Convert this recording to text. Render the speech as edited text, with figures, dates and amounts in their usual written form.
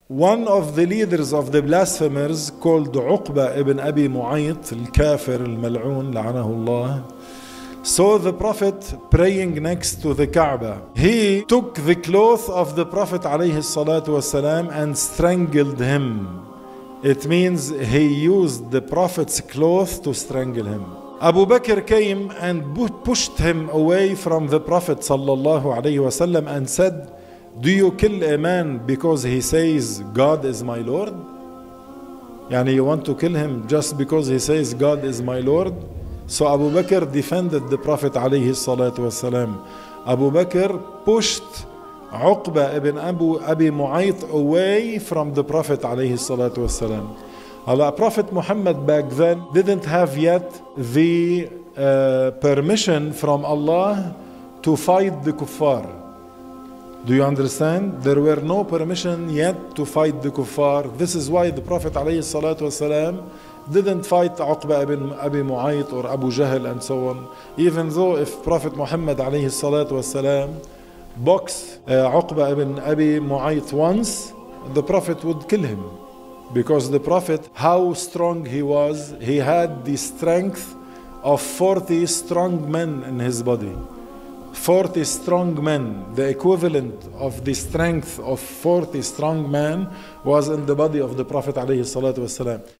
One of the leaders of the blasphemers called Uqba ibn Abi Mu'ayt, al-Kafir al-Mal'un, la'anahu Allah, saw the Prophet praying next to the Kaaba. He took the cloth of the Prophet alayhi salatu wasalam and strangled him. It means he used the Prophet's cloth to strangle him. Abu Bakr came and pushed him away from the Prophet sallallahu alayhi wasallam and said, "Do you kill a man because he says God is my Lord? Yani you want to kill him just because he says God is my Lord?" So Abu Bakr defended the Prophet alayhi salatu wasalam. Abu Bakr pushed Uqba ibn Abi Mu'ayt away from the Prophet alayhi salatu wasalam. Allah, Prophet Muhammad back then didn't have yet the permission from Allah to fight the kuffar. Do you understand? There were no permission yet to fight the kuffar. This is why the Prophet alayhi salatu wasalam didn't fight Uqba ibn Abi Mu'ayt or Abu Jahl and so on. Even though if Prophet Muhammad alayhi salatu wasalam boxed Uqba ibn Abi Mu'ayt once, the Prophet would kill him. Because the Prophet, how strong he was, he had the strength of 40 strong men in his body. 40 strong men, the equivalent of the strength of 40 strong men was in the body of the Prophet alayhi salatu wasalam.